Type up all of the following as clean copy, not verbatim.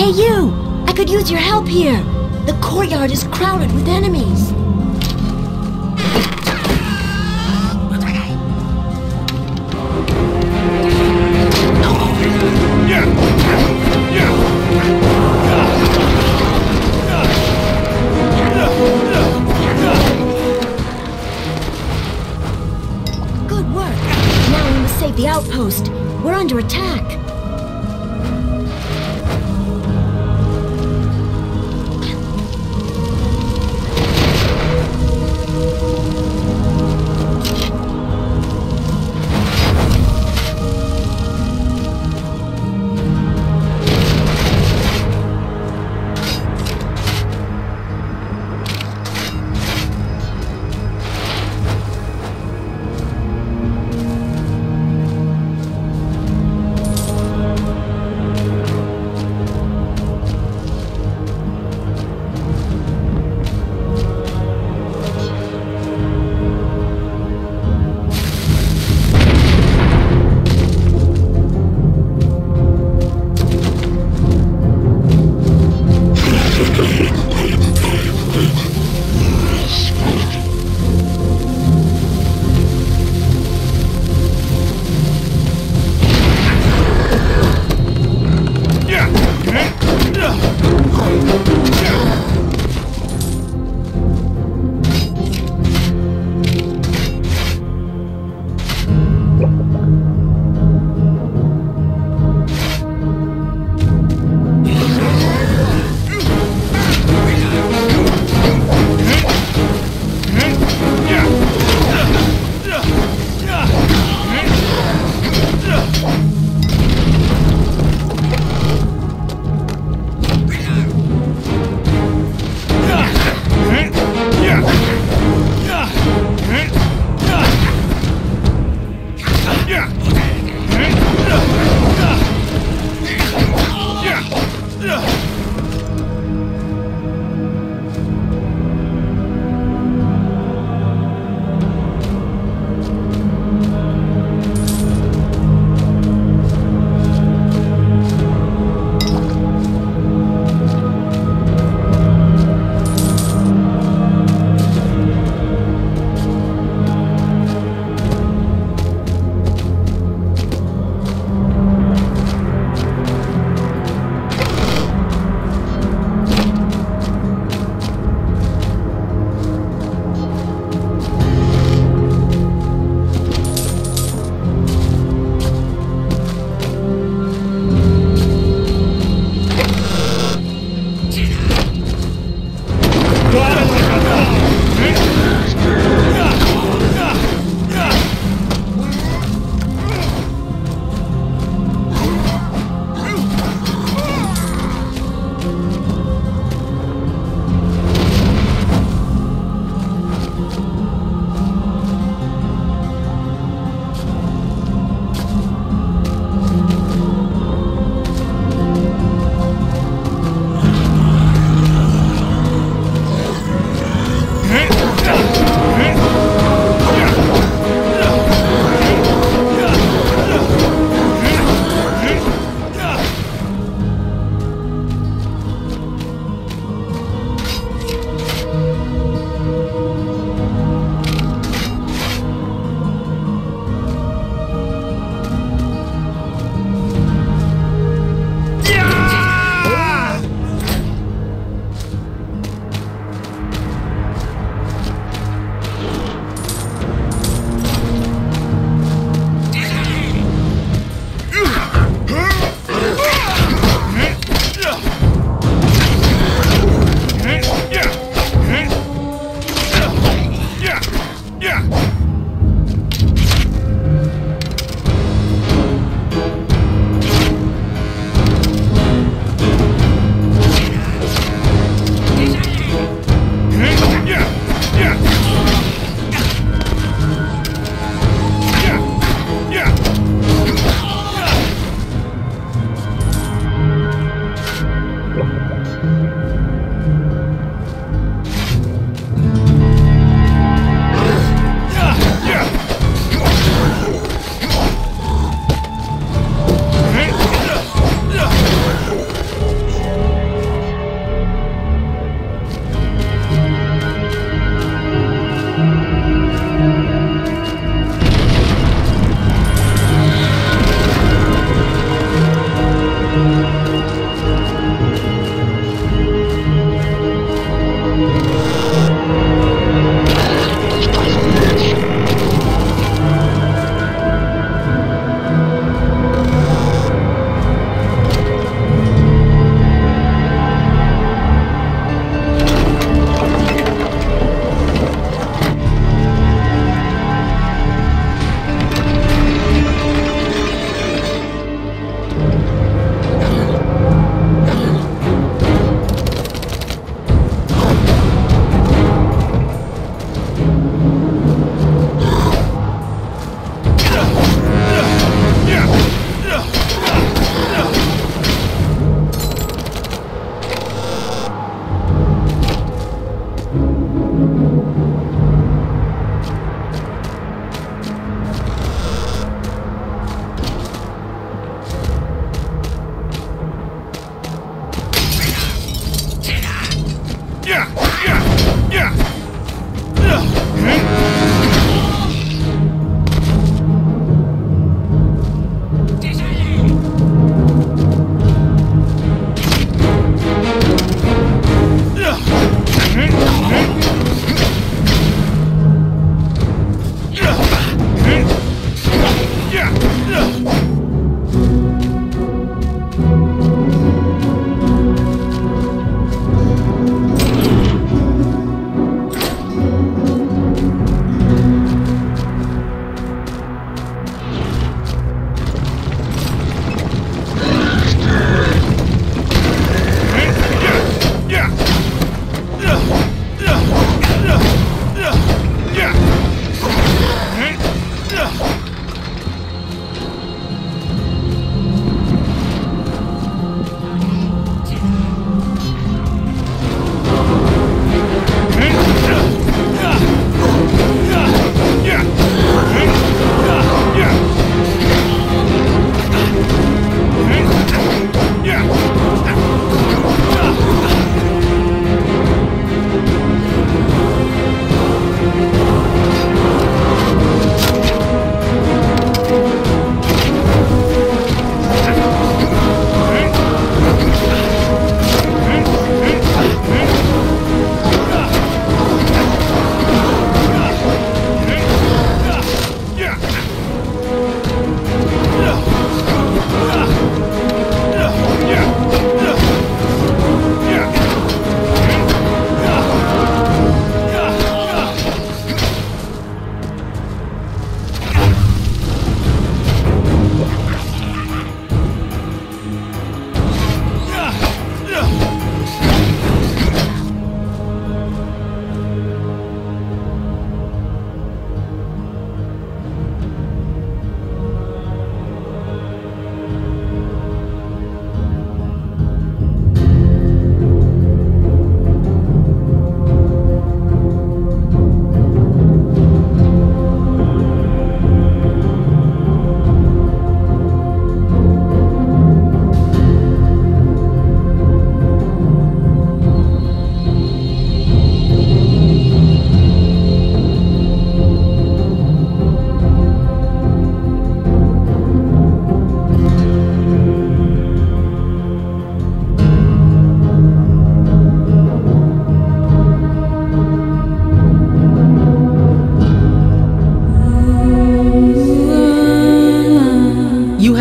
Hey you! I could use your help here! The courtyard is crowded with enemies! Good work! Now we must save the outpost. We're under attack.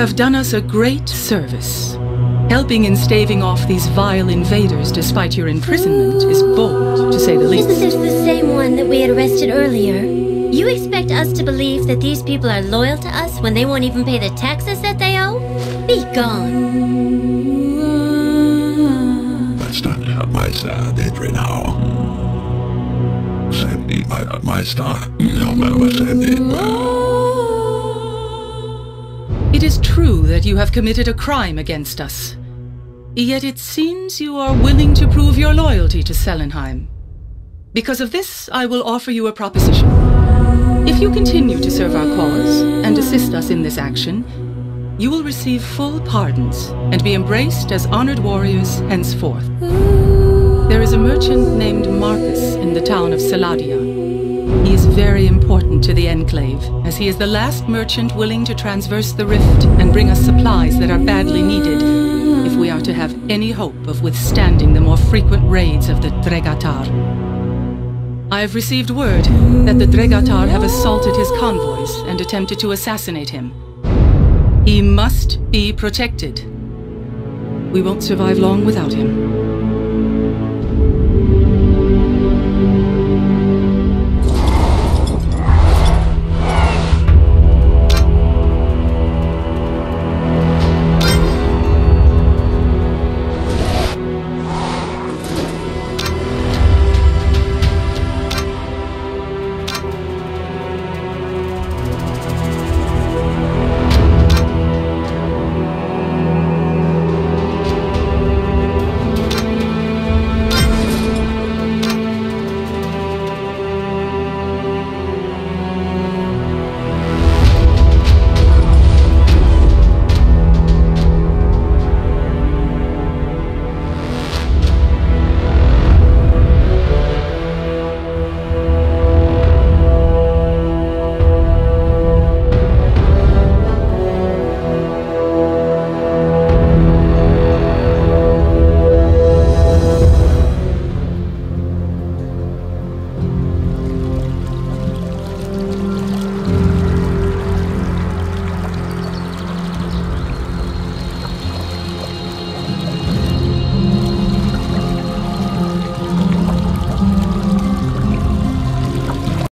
have done us a great service. Helping in staving off these vile invaders despite your imprisonment is bold, to say the least. Isn't this the same one that we had arrested earlier? You expect us to believe that these people are loyal to us when they won't even pay the taxes that they owe? Be gone. Meister, Meister, Deidre now. Sandy, Meister, no, Sandy. It is true that you have committed a crime against us. Yet it seems you are willing to prove your loyalty to Celenheim. Because of this, I will offer you a proposition. If you continue to serve our cause and assist us in this action, you will receive full pardons and be embraced as honored warriors henceforth. There is a merchant named Marcus in the town of Celadia. He is very important to the Enclave, as he is the last merchant willing to transverse the rift and bring us supplies that are badly needed if we are to have any hope of withstanding the more frequent raids of the Dregatar. I have received word that the Dregatar have assaulted his convoys and attempted to assassinate him. He must be protected. We won't survive long without him.